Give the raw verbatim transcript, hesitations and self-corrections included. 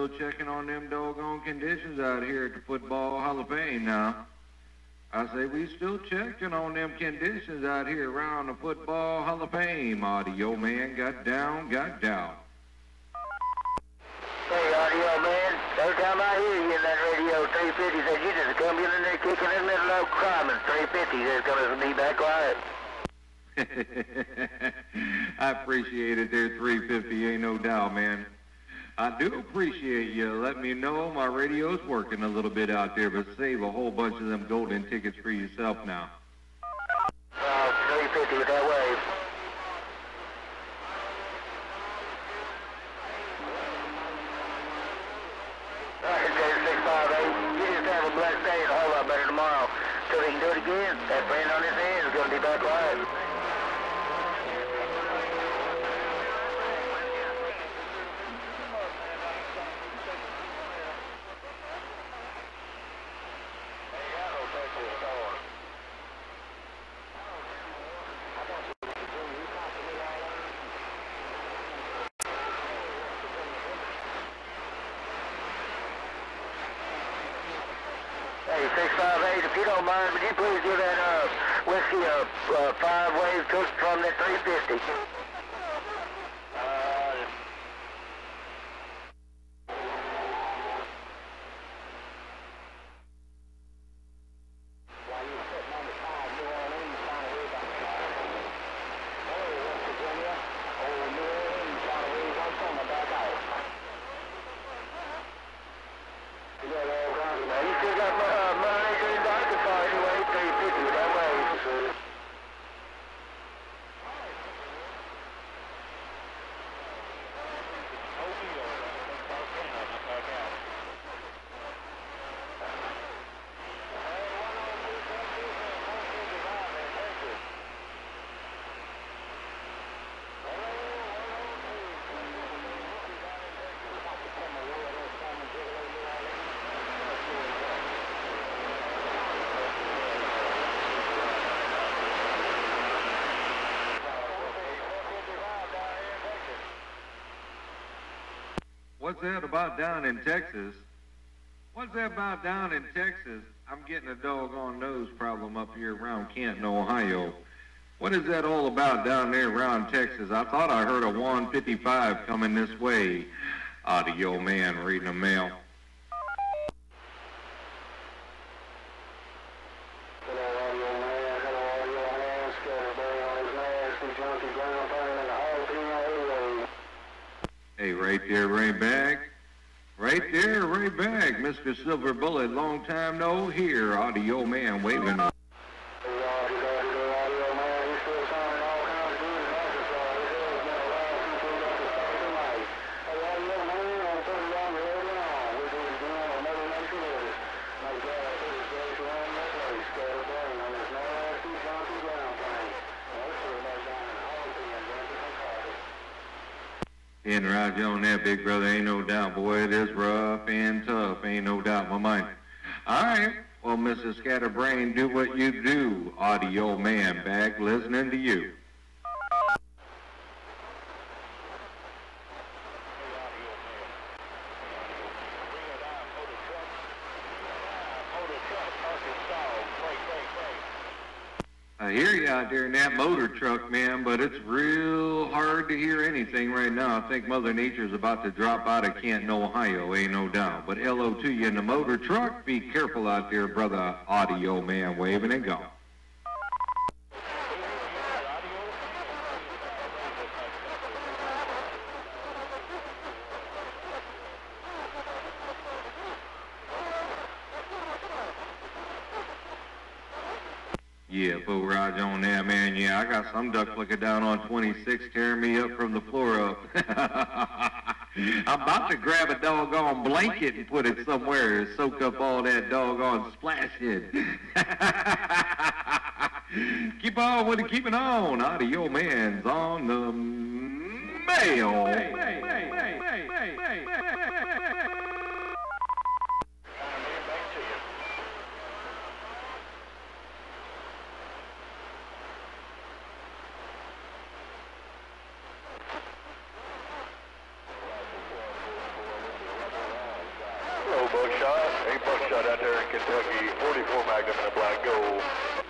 still checking on them doggone conditions out here at the Football Hall of Fame now. I say we still checking on them conditions out here around the Football Hall of Fame. Audio man got down, got down. Hey, Audio man, every time I hear you in that radio, three fifty says you just come in there kicking in the middle of crime, and three fifty says coming from me back quiet. I appreciate it there, three fifty, ain't no doubt, man. I do appreciate you letting me know my radio's working a little bit out there, but save a whole bunch of them golden tickets for yourself now. Uh, three fifty with that wave. Alright, six five eight. You just have a blessed day and a whole lot better tomorrow. So he can do it again. That friend on his hand is going to be back quiet. six five eight, if you don't mind, would you please give that uh, whiskey a uh, five wave took from that three fifty? What's that about down in Texas? What's that about down in Texas? I'm getting a doggone nose problem up here around Canton, Ohio. What is that all about down there around Texas? I thought I heard a one fifty-five coming this way. Audio man reading a mail. Hey, right there, Ray Bag. Right there, Ray Bag. Mister Silver Bullet, long time no hear. Audio man waving. And right on that, big brother, ain't no doubt. Boy, it is rough and tough, ain't no doubt in my mind. All right, well, Missus Scatterbrain, do what you do. Audio man, back listening to you. I hear you out there in that motor truck, man, but it's real hard to hear anything right now. I think Mother Nature's about to drop out of Canton, Ohio, ain't no doubt. But hello to you in the motor truck. Be careful out there, brother. Audio man waving and gone. Yeah, Bo Raj on that, man. Yeah, I got some duck flicker down on twenty-six tearing me up from the floor up. I'm about to grab a doggone blanket and put it somewhere and soak up all that doggone splashing. Keep on with it, keep it on. Audio man's on the mail. Hey, hey, hey, hey, hey, hey, hey. buckshot. A buckshot out there in Kentucky, forty-four Magnum and a black gold.